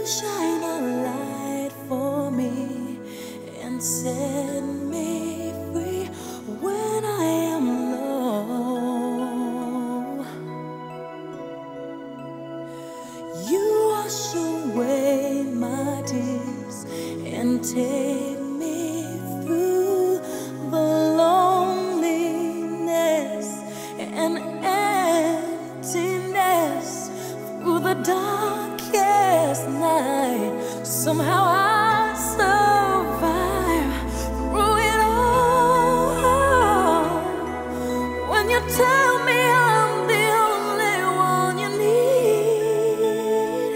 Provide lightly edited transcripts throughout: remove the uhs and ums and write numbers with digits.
shine a light for me and set me free when I am low. You wash away my tears and take me through the loneliness and emptiness, through the darkest night. Somehow I survive through it all. When you tell me I'm the only one you need,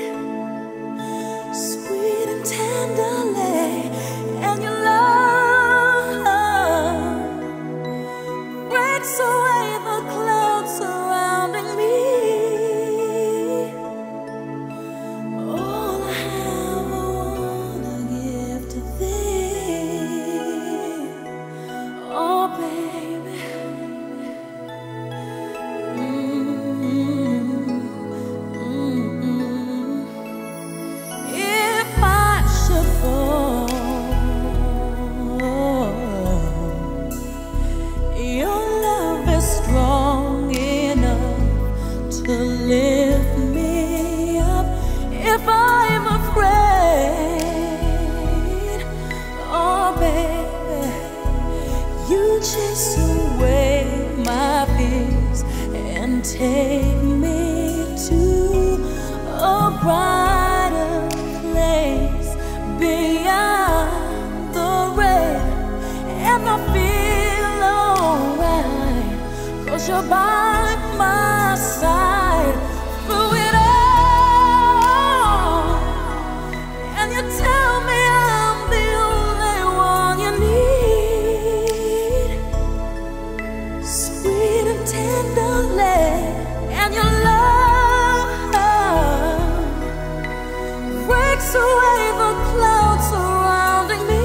sweet and tenderly, and your love breaks away the clouds surrounding me. All I have, I wanna give to thee. Oh, baby. If I should fall, your love is strong enough to lift me up. If I'm afraid, oh baby, you chase away my fears and take me to a brighter place beyond the rain. And I feel alright, 'cause you're by my side through it all. And you tell me I'm the only one you need, sweet and tenderly, and your love breaks away the clouds surrounding me.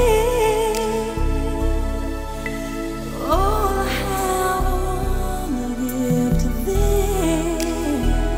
All I have, I wanna give to thee.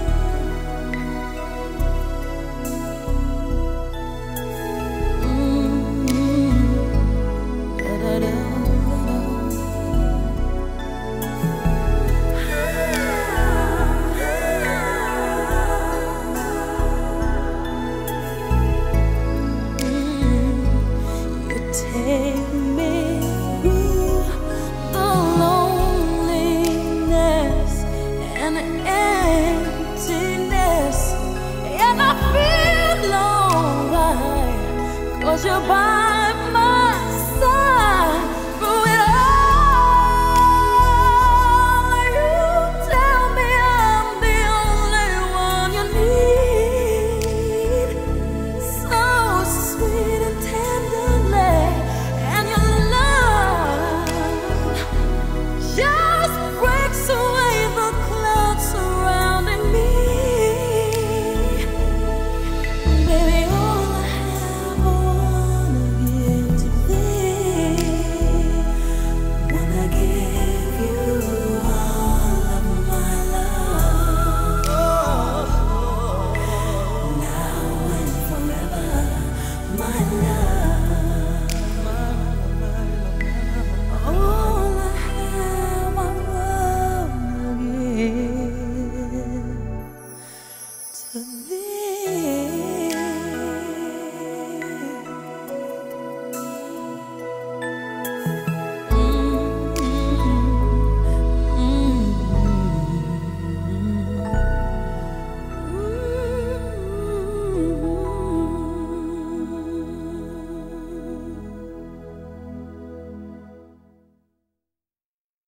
You take me through the loneliness and emptiness, and I feel alright, 'cause you're by